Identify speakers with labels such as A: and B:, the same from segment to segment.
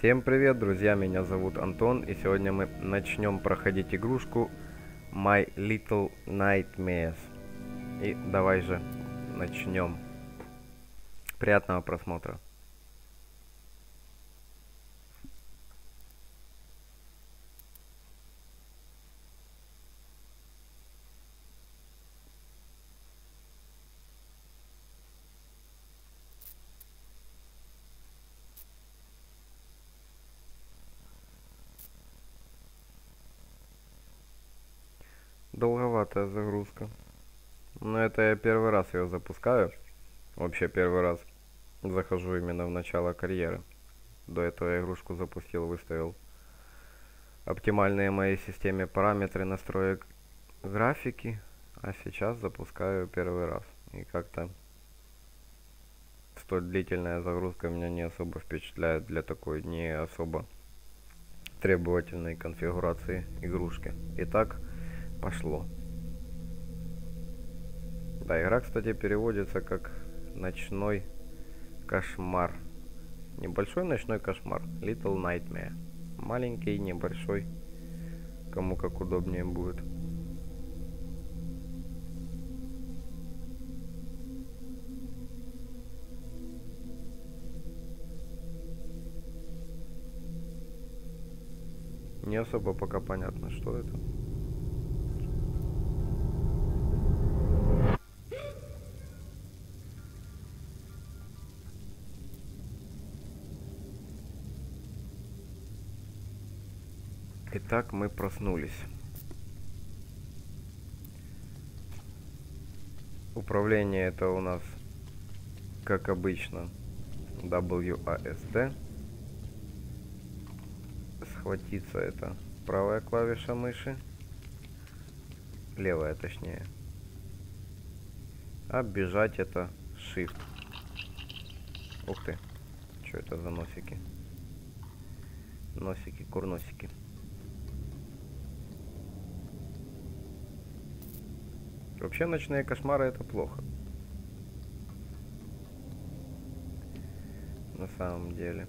A: Всем привет, друзья, меня зовут Антон, и сегодня мы начнем проходить игрушку My Little Nightmares. И давай же начнем. Приятного просмотра. Долговатая загрузка. Но это я первый раз ее запускаю. Вообще первый раз захожу именно в начало карьеры. До этого я игрушку запустил, выставил оптимальные моей системе параметры настроек графики. А сейчас запускаю первый раз. И как-то столь длительная загрузка меня не особо впечатляет для такой не особо требовательной конфигурации игрушки. Итак, пошло. Да, игра, кстати, переводится как ночной кошмар. Небольшой ночной кошмар. Little Nightmare. Маленький, небольшой. Кому как удобнее будет. Не особо пока понятно, что это. Итак, мы проснулись. Управление это у нас, как обычно, WASD. Схватиться это правая клавиша мыши. Левая, точнее. А бежать это Shift. Ух ты. Что это за носики? Носики, курносики. Вообще ночные кошмары это плохо. На самом деле.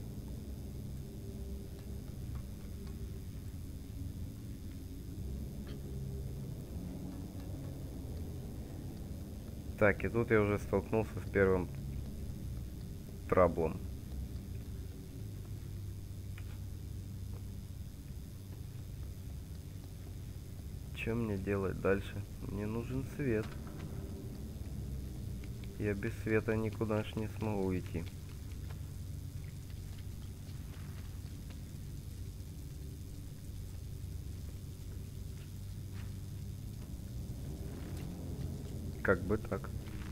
A: Так, и тут я уже столкнулся с первым траблом. Что мне делать дальше? Мне нужен свет. Я без света никуда ж не смогу идти. Как бы так.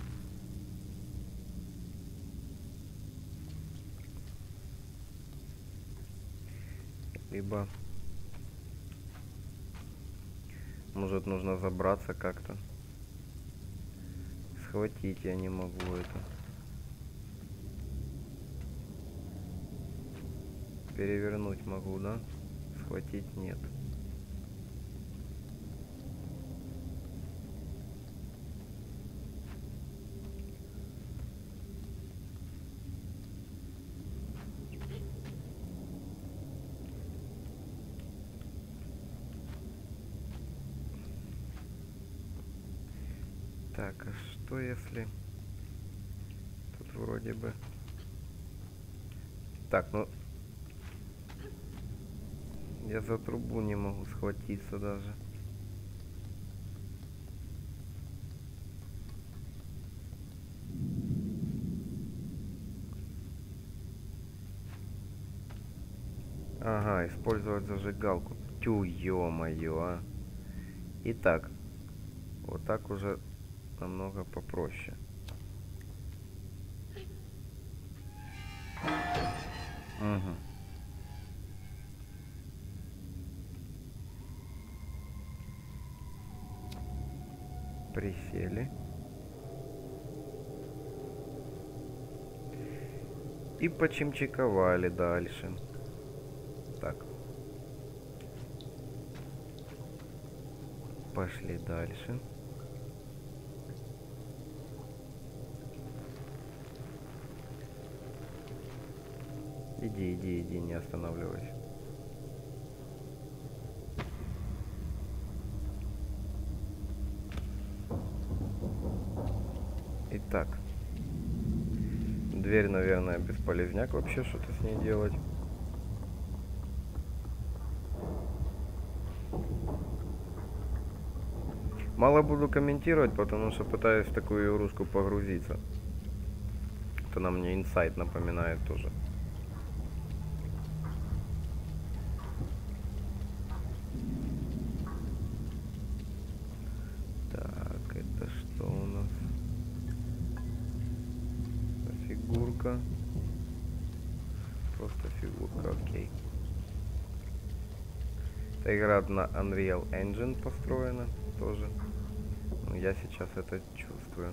A: Либо... Может, нужно забраться как-то. Схватить я не могу это. Перевернуть могу, да? Схватить нет. Так, а что если... Тут вроде бы... Так, ну... Я за трубу не могу схватиться даже. Ага, использовать зажигалку. Тю, ё-моё, а. Итак, вот так уже намного попроще. Угу. Присели. И почимчиковали дальше. Так. Пошли дальше. Иди, иди, иди, не останавливайся. Итак. Дверь, наверное, бесполезняк вообще что-то с ней делать. Мало буду комментировать, потому что пытаюсь в такую игрушку погрузиться. Это она мне инсайт напоминает тоже. Так, это что у нас? Это фигурка. Просто фигурка, окей. Эта игра на Unreal Engine построена тоже. Но я сейчас это чувствую.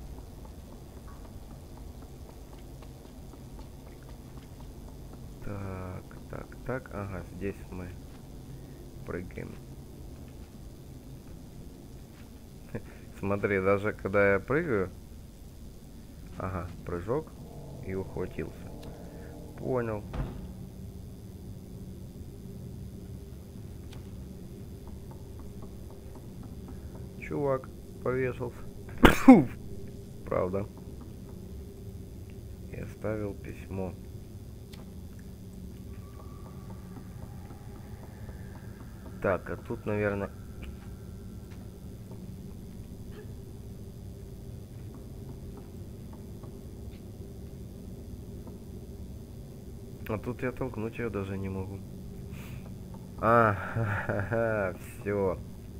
A: Так, так, так. Ага, здесь мы прыгаем. Смотри, даже когда я прыгаю... Ага, прыжок и ухватился. Понял. Чувак повесился. Правда. И оставил письмо. Так, а тут, наверное... А тут я толкнуть ее даже не могу. Все.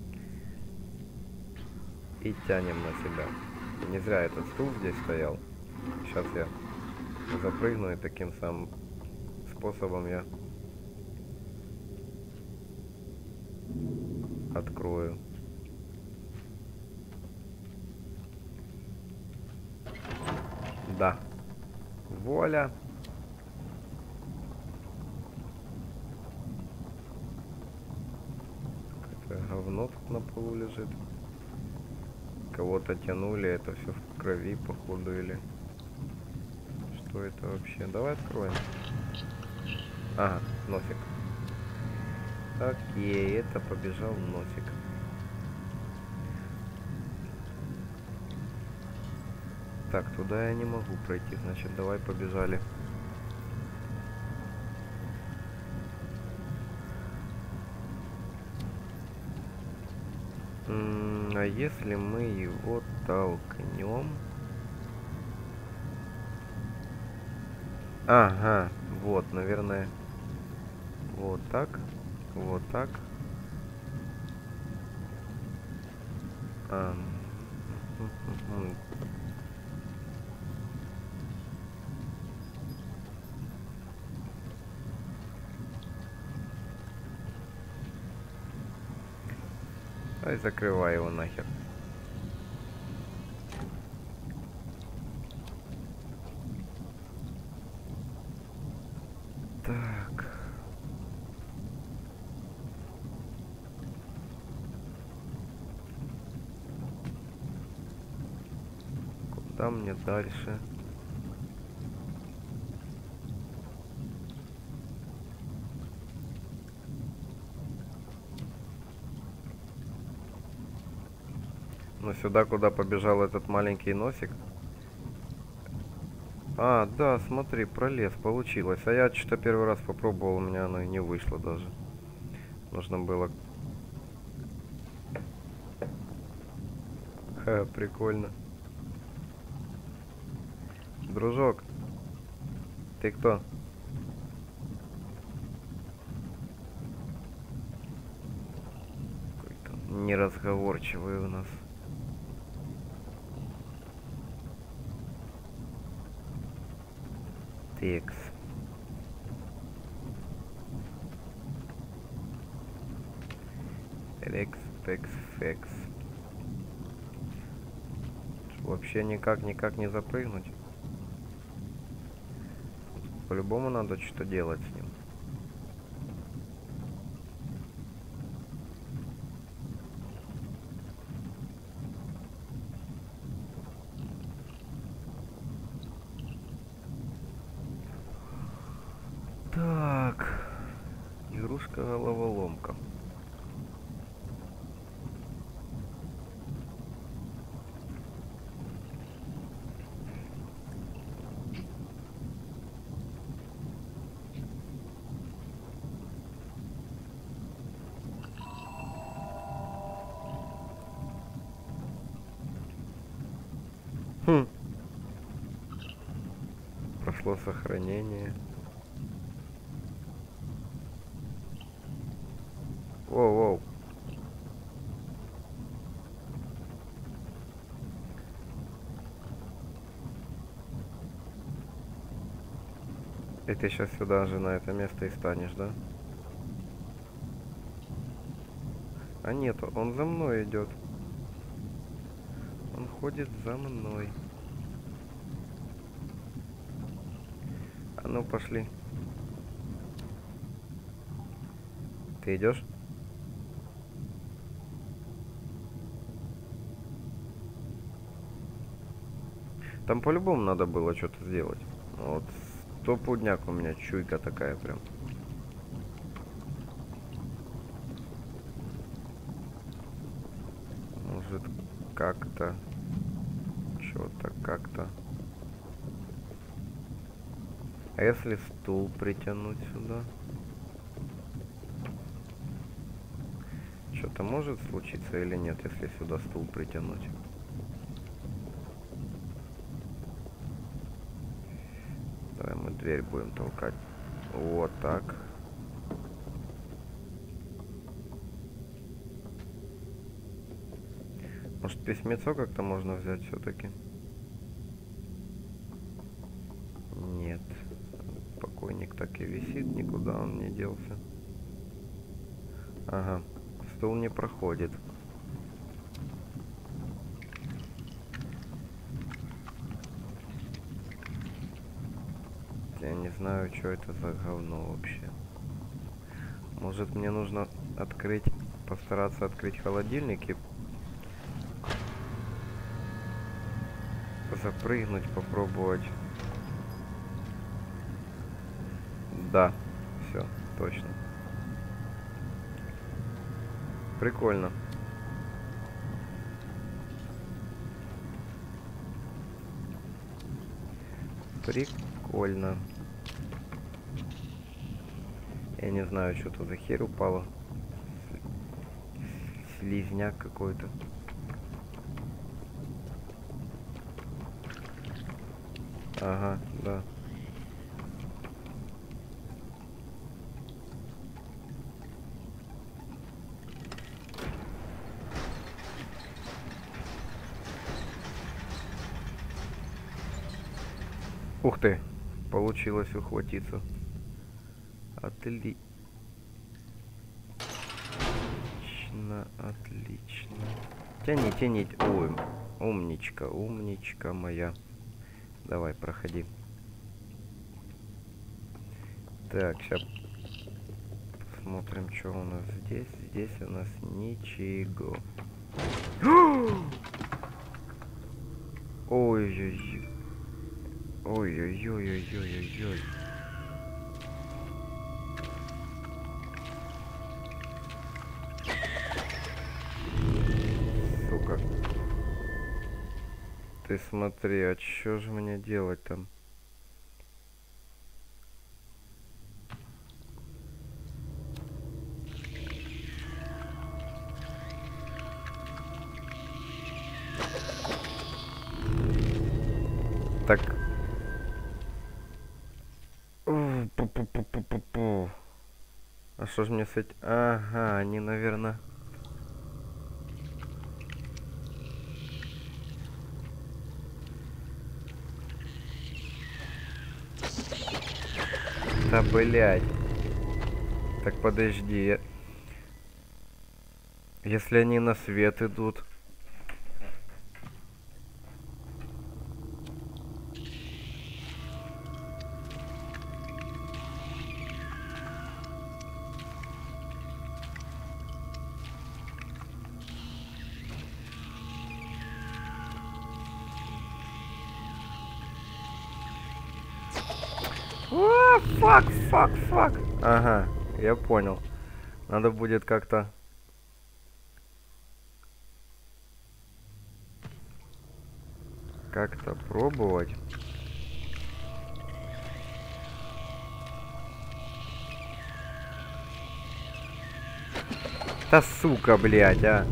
A: И тянем на себя. Не зря этот стул здесь стоял. Сейчас я запрыгну, и таким самым способом я открою. Да. Воля. Какое говно тут на полу лежит. Кого-то тянули, это все в крови, походу, или... Что это вообще? Давай откроем. Ага, носик. Окей, это побежал носик. Так, туда я не могу пройти, значит, давай побежали. А если мы его толкнем? Ага, вот, наверное, вот так, вот так. Ай, закрывай его нахер. Так. Куда мне дальше? Ну сюда, куда побежал этот маленький носик. А, да, смотри, пролез, получилось. А я что-то первый раз попробовал, у меня оно и не вышло даже. Нужно было... Ха, прикольно. Дружок, ты кто? Какой-то неразговорчивый у нас. Текс. Рекс, пекс, фекс. Вообще никак не запрыгнуть. По-любому надо что-то делать с ним. Игрушка-головоломка. Хм. Прошло сохранение. Воу-воу. И ты сейчас сюда же на это место и станешь, да? А нет, он за мной идет. Он ходит за мной. А ну пошли. Ты идешь? Там по-любому надо было что-то сделать. Вот стопудняк у меня чуйка такая прям. Может как-то. Что-то как-то. А если стул притянуть сюда? Что-то может случиться или нет, если сюда стул притянуть? Давай мы дверь будем толкать. Вот так. Может, письмецо как-то можно взять все-таки? Нет. Покойник так и висит, никуда он не делся. Ага. Стул не проходит. Я не знаю, что это за говно вообще. Может, мне нужно открыть, постараться открыть холодильник и запрыгнуть, попробовать. Да, все, точно. Прикольно. Прикольно. Я не знаю, что тут за херь упала. Слизняк какой-то. Ага, да. Ух ты, получилось ухватиться. Отлично, отлично. Тяни, тяни. Ой, умничка, умничка моя. Давай, проходи. Так, сейчас посмотрим, что у нас здесь. Здесь у нас ничего. Ой-ой-ой. Ой-ой-ой-ой-ой-ой-ой. Сука. Ты смотри, а что же мне делать там? Так. Пу-пу-пу-пу-пу-пу. А что же мне с этим? Ага, они, наверное... Да, блядь. Так, подожди. Если они на свет идут... Фак. Ага. Я понял. Надо будет как-то... Как-то пробовать. Да сука, блядь, а.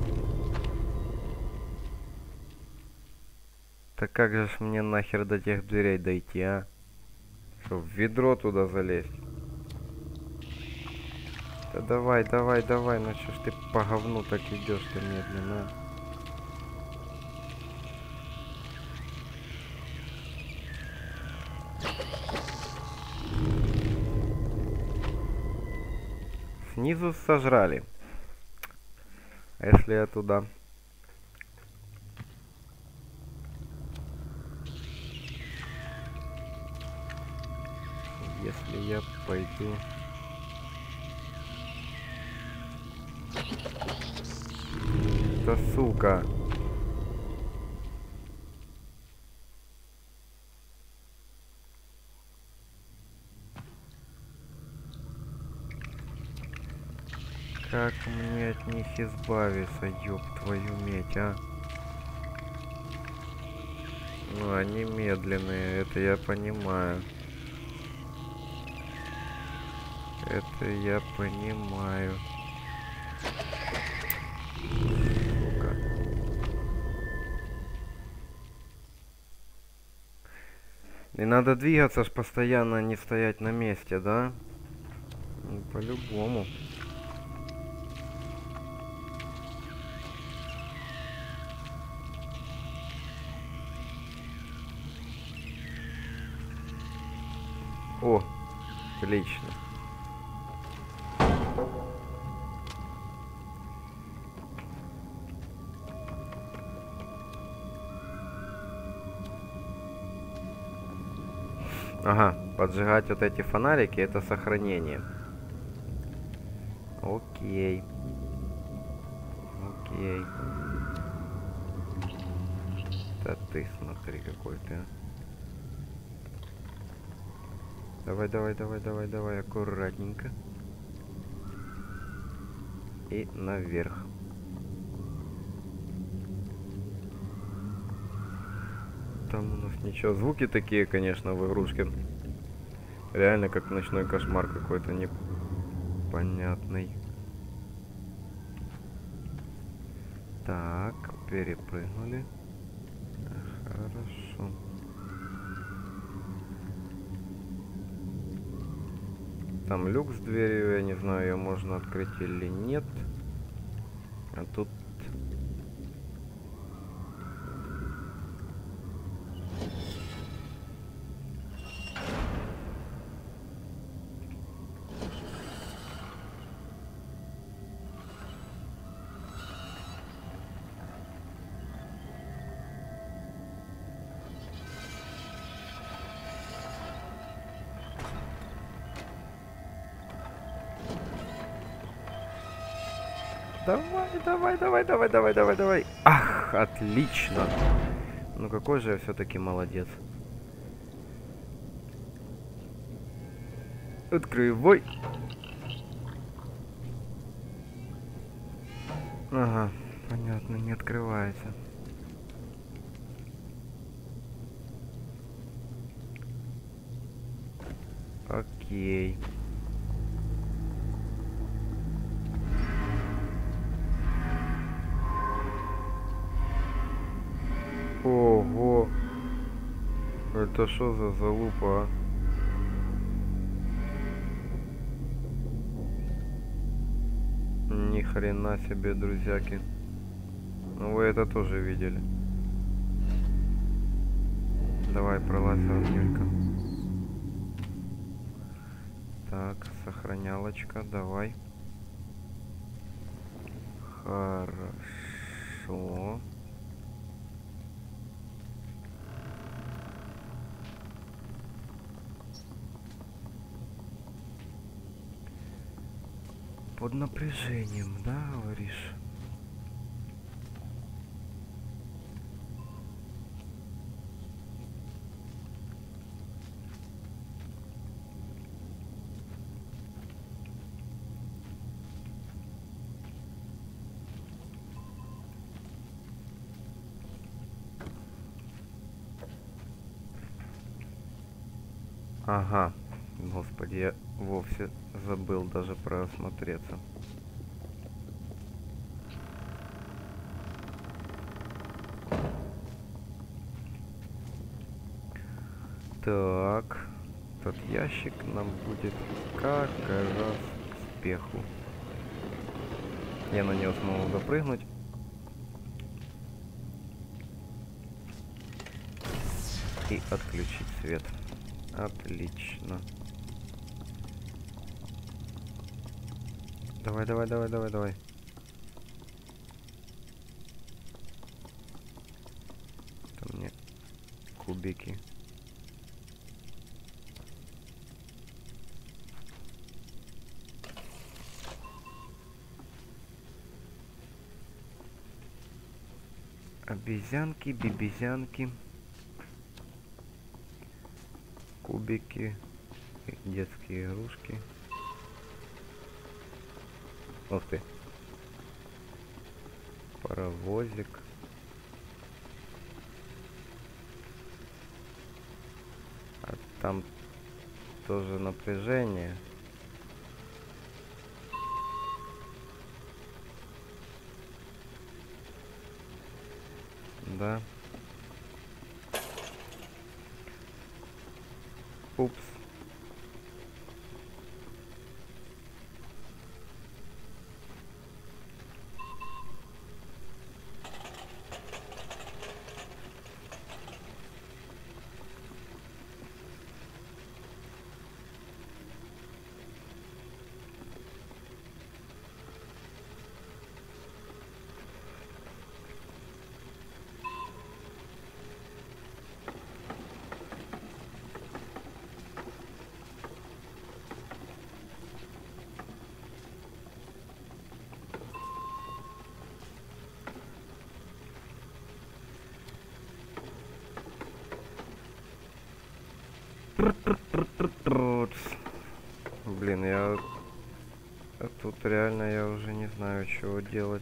A: Так как же ж мне нахер до тех дверей дойти, а? Что, в ведро туда залезть? Да давай, давай, давай, ну что ж ты по говну так идешь-то медленно, а? Снизу сожрали. А если я туда? Если я пойду... Да сука. Как мне от них избавиться, ёб твою медь, а? Ну, они медленные, это я понимаю. Это я понимаю. Сука. И надо двигаться ж постоянно, не стоять на месте, да? Ну, по-любому. О, отлично. Ага, поджигать вот эти фонарики — это сохранение. Окей. Окей. Да ты смотри, какой ты, а. Давай, давай, давай, давай, давай, аккуратненько. И наверх. Там у нас ничего. Звуки такие, конечно, в игрушке. Реально как ночной кошмар какой-то непонятный. Так, перепрыгнули. Хорошо. Там люк с дверью, я не знаю, ее можно открыть или нет. А тут... Давай, давай, давай, давай, давай, давай, давай. Ах, отлично. Ну какой же я все-таки молодец. Открывай. Ага, понятно, не открывается. Окей. Ого. Это что за залупа, а? Ни хрена себе, друзьяки. Ну вы это тоже видели. Давай, пролазь, Ангелька. Так, сохранялочка, давай. Хорошо. Под напряжением, да, говоришь? Ага. Господи, я вовсе забыл даже просмотреться. Так. Этот ящик нам будет как раз к спеху. Я на него смогу запрыгнуть. И отключить свет. Отлично. Давай, давай, давай, давай, давай. Там мне кубики. Обезьянки, бибизянки. Кубики. Детские игрушки. Ух ты. Паровозик. А там тоже напряжение. Да. Упс. Блин, я тут реально я уже не знаю, чего делать.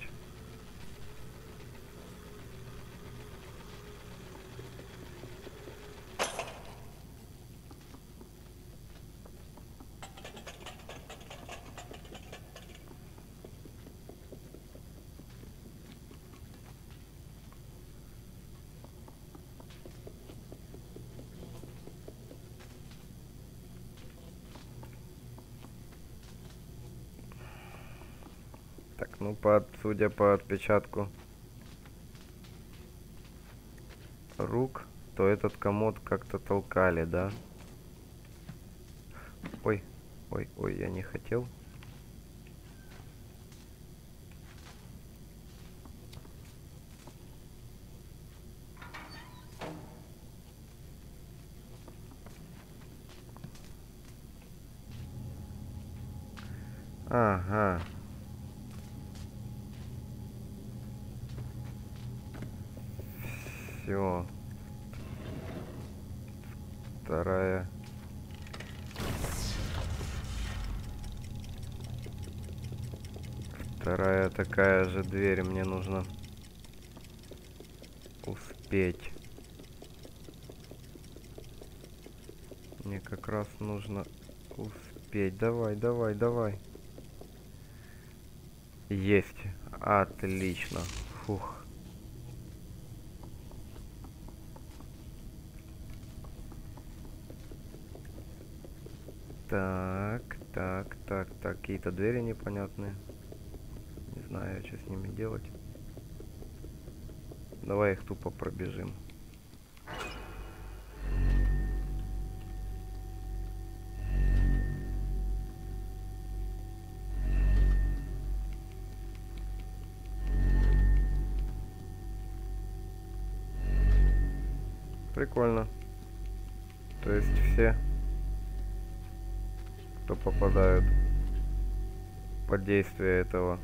A: Так, ну, судя по отпечатку рук, то этот комод как-то толкали, да? Ой, ой, ой, я не хотел. Ага. Все. Вторая. Вторая такая же дверь. Мне нужно успеть. Мне как раз нужно успеть. Давай, давай, давай. Есть. Отлично. Фух. Так, так, так, так. Какие-то двери непонятные. Не знаю, что с ними делать. Давай их тупо пробежим. Прикольно. То есть все, кто попадают под действие этого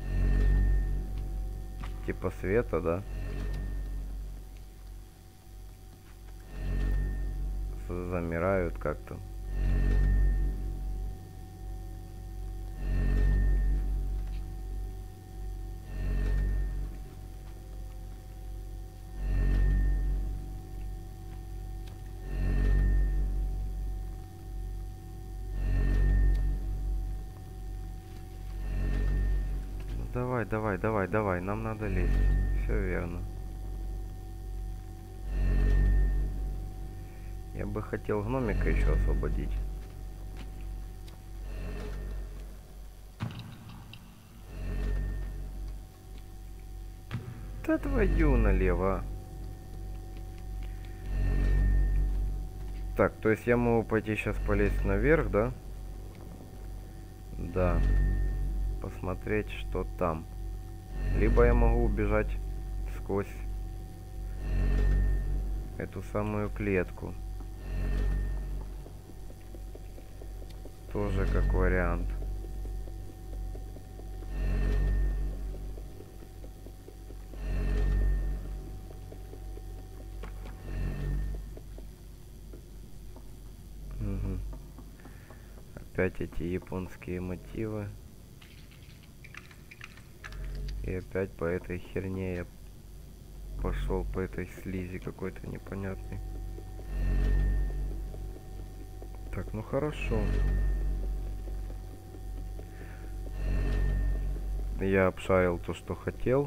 A: типа света, да, замирают как-то. давай, давай, давай, давай. Нам надо лезть. Все верно. Я бы хотел гномика еще освободить. Да твою налево. Так, то есть я могу пойти сейчас полезть наверх, да? Да. Посмотреть, что там. Либо я могу убежать сквозь эту самую клетку. Тоже как вариант. Угу. Опять эти японские мотивы. И опять по этой херне я пошел, по этой слизи какой-то непонятный. Так, ну хорошо. Я обшарил то, что хотел.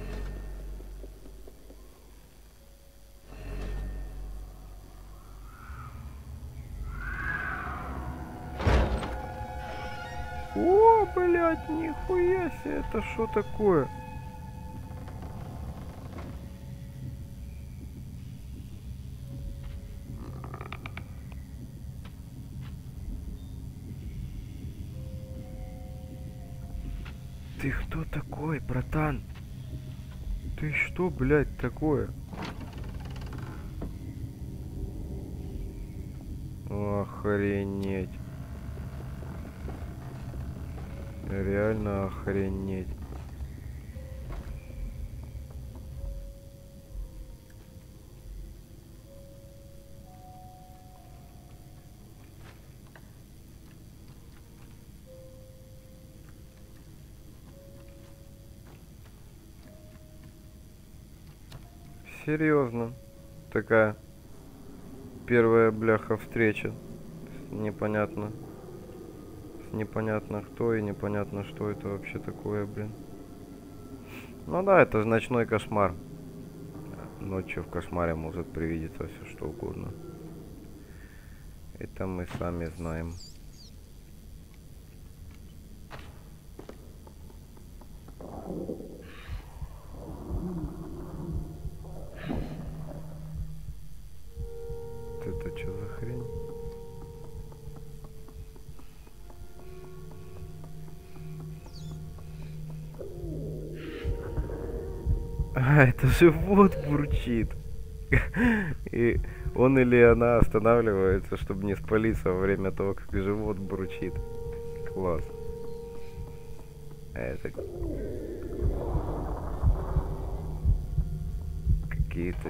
A: О, блядь, нихуя себе, это что такое? Ты кто такой, братан? Ты что, блядь, такое? Охренеть. Реально охренеть. Серьезно. Такая первая бляха встреча. Непонятно. Непонятно кто и непонятно что это вообще такое, блин. Ну да, это же ночной кошмар. Ночью в кошмаре может привидеться все что угодно. Это мы сами знаем. Это что за хрень? А, это живот бурчит. И он или она останавливается, чтобы не спалиться во время того, как живот бурчит. Класс. Это какие-то...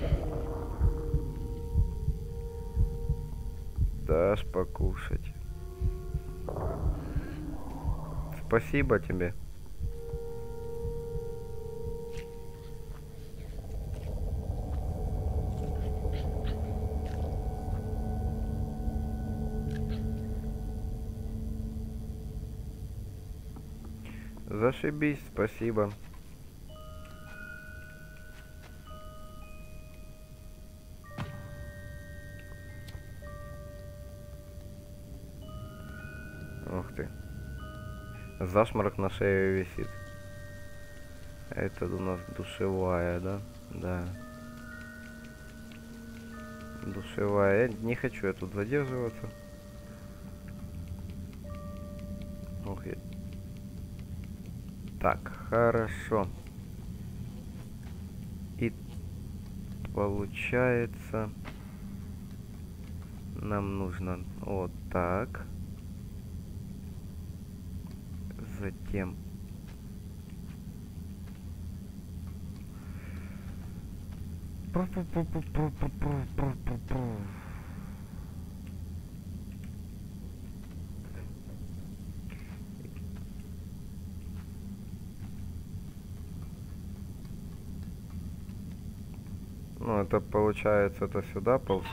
A: Дашь покушать. Спасибо тебе. Зашибись, спасибо. Ух ты. Зашморок на шее висит. Это у нас душевая, да? Да. Душевая. Я не хочу я тут задерживаться. Ох, я... Так, хорошо. И получается... Нам нужно вот так. Затем... Ну, это получается, это сюда ползти.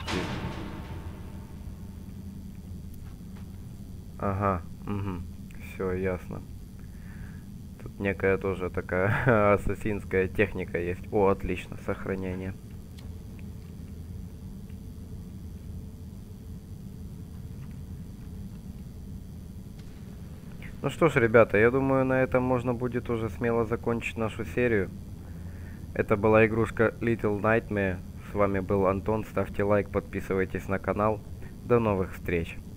A: Ага, угу. Все, ясно. Тут некая тоже такая ассасинская техника есть. О, отлично, сохранение. Ну что ж, ребята, я думаю, на этом можно будет уже смело закончить нашу серию. Это была игрушка Little Nightmare. С вами был Антон. Ставьте лайк, подписывайтесь на канал. До новых встреч.